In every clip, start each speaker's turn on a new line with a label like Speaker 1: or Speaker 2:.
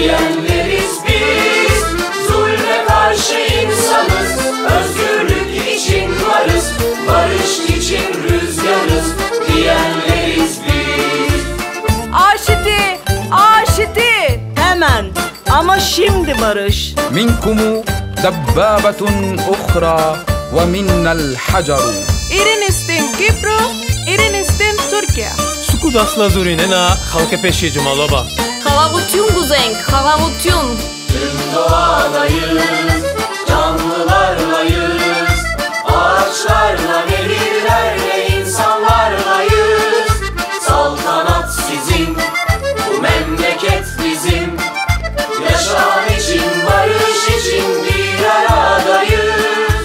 Speaker 1: diyenleriz biz. Zulme karşı insanız, özgürlük için varız, barış için rüzgarız diyenleriz biz.
Speaker 2: Aşiti, aşiti. Hemen ama şimdi barış.
Speaker 3: Minkumu dabbâbetun ukhra ve minnel hacaru.
Speaker 2: İrinistin Kipru, irinistin Türkiye.
Speaker 4: Sukudasla zurinena halka peşi cumalaba.
Speaker 5: Halavutyun guzenk, halavutyun.
Speaker 1: Tüm doğadayız, canlılarlayız, ağaçlarla, nehirlerle, insanlarlayız. Saltanat sizin, bu memleket bizim. Yaşam için, barış için bir aradayız.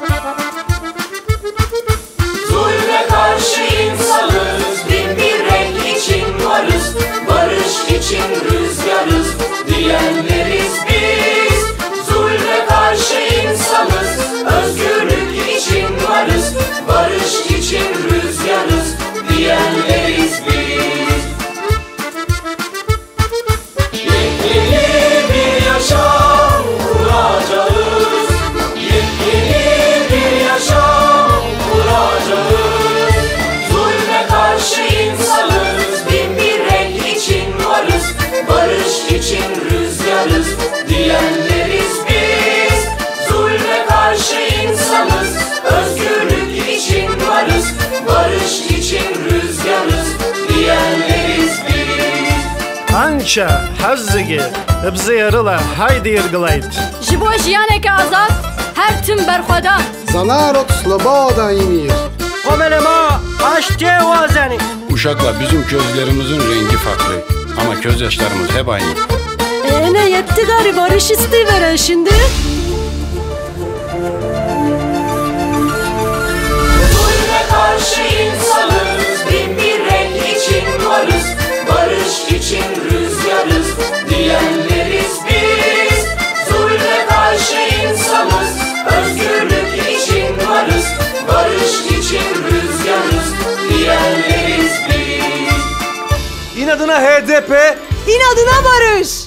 Speaker 1: Zulme karşı insanız, bin bir renk için varız, barış için rüzgarız diyenleriz biz. Zulme karşı insanız, özgürlük için varız, barış için rüzgarız diyenleriz biz. Yepyeni bir yaşam kuracağız, yepyeni bir yaşam kuracağız. Zulme karşı insanız, bin bir renk için varız, barış için rüzgarız diyenleriz biz. Zulme karşı insanız, özgürlük için varız, barış için rüzgarız diyenleriz biz.
Speaker 6: Ança hazzigi bzi yarıla haydi yırgılayt.
Speaker 5: Jibo jiyaneke azad, her tüm berxweda.
Speaker 7: Zanarot sloboda imir.
Speaker 6: Omelema aşte vazeni.
Speaker 8: Uşakla bizim gözlerimizin rengi farklı ama gözyaşlarımız hep aynı.
Speaker 5: Ne yetti gari barış istiveren şimdi?
Speaker 1: Zulme karşı insanız, bin bir renk için varız, barış için rüzgarız diyenleriz biz. Zulme karşı insanız, özgürlük için varız, barış için rüzgarız diyenleriz biz.
Speaker 4: İnadına HDP,
Speaker 2: İnadına barış.